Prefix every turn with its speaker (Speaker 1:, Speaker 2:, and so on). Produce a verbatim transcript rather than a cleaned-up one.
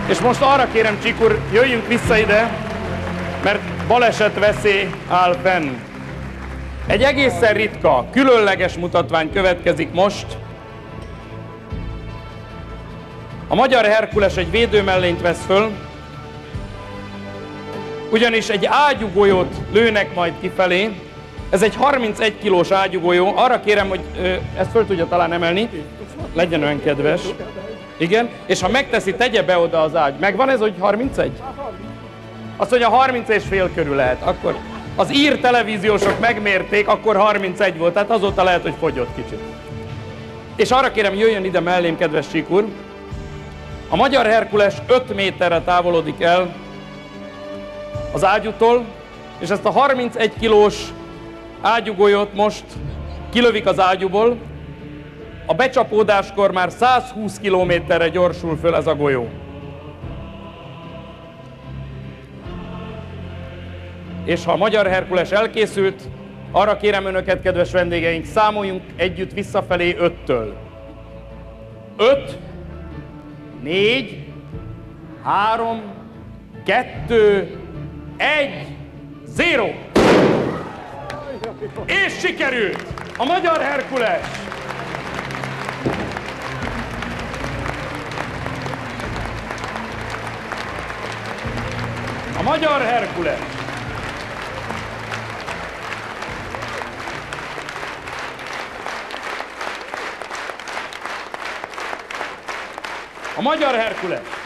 Speaker 1: És most arra kérem, Csík úr, jöjjünk vissza ide, mert baleset veszély áll fenn. Egy egészen ritka, különleges mutatvány következik most. A magyar Herkules egy védőmellényt vesz föl, ugyanis egy ágyúgolyót lőnek majd kifelé. Ez egy harmincegy kilós ágyúgolyó. Arra kérem, hogy ö, ezt föl tudja talán emelni. Legyen olyan kedves. Igen, és ha megteszi, tegye be oda az ágy. Megvan ez, hogy harmincegy? Azt mondja, harminc és fél körül lehet. Akkor az ír televíziósok megmérték, akkor harmincegy volt, tehát azóta lehet, hogy fogyott kicsit. És arra kérem, jöjjön ide mellém, kedves Csík úr. A magyar Herkules öt méterre távolodik el az ágyútól, és ezt a harmincegy kilós ágyúgolyót most kilövik az ágyúból. A becsapódáskor már százhúsz kilométerre gyorsul föl ez a golyó. És ha a magyar Herkules elkészült, arra kérem önöket, kedves vendégeink, számoljunk együtt visszafelé öttől. öt, négy, három, kettő, egy, zéro. És sikerült! A magyar Herkules! A magyar Herkules! A magyar Herkules!